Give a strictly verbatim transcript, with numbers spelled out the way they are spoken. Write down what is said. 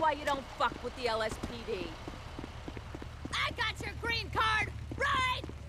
why you don't fuck with the L S P D. I got your green card right